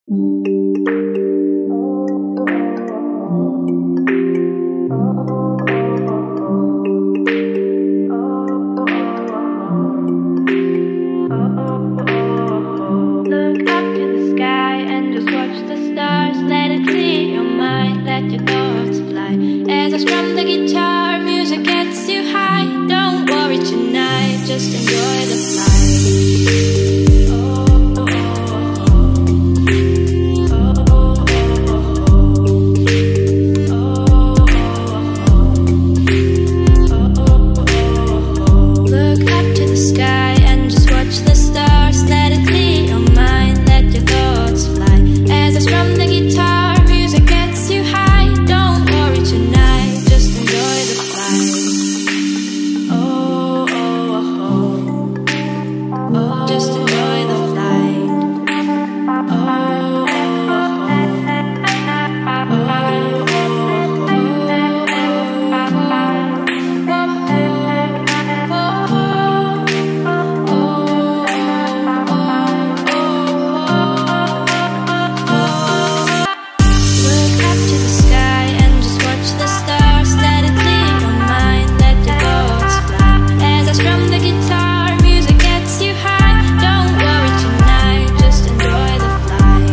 Just enjoy the flight. Look up to the sky and just watch the stars. Let it clear your mind, let your thoughts fly. As I strum the guitar, music gets you high. Don't worry tonight, just enjoy the flight. Just enjoy the flight. Look up to the sky and just watch the stars. Let it clear your mind, let your thoughts fly. As I strum the guitar, music gets you high. Don't worry tonight, just enjoy the flight.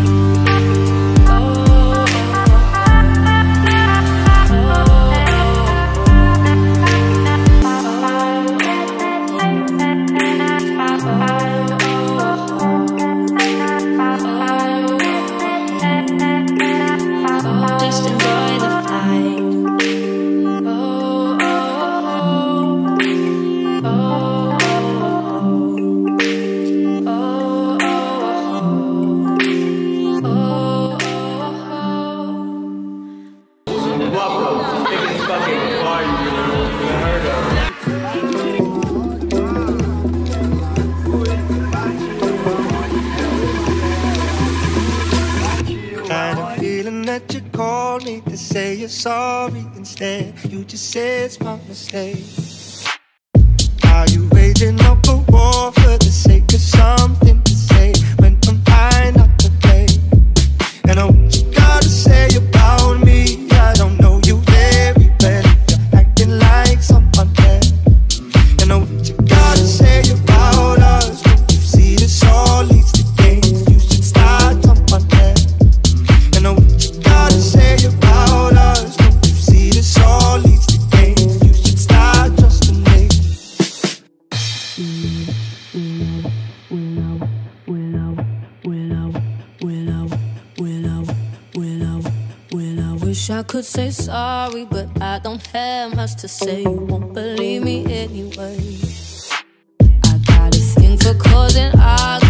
Just enjoy the flight. Welcome. Biggest fucking party you've heard of. Kind of feeling that you called me to say you're sorry. Instead, you just said it's my mistake. Are you waging up a war for the sake of something to say when I'm high not to play? And I what you gotta say about me, I don't know you very well. If you're acting like someone else, and I what you gotta say about us. When you see this all leads to games, you should start someone else. And I what you gotta say about us. When you see this all leads to games, you should start just a name. Wish I could say sorry, but I don't have much to say. You won't believe me anyway. I got a thing for causing arguments.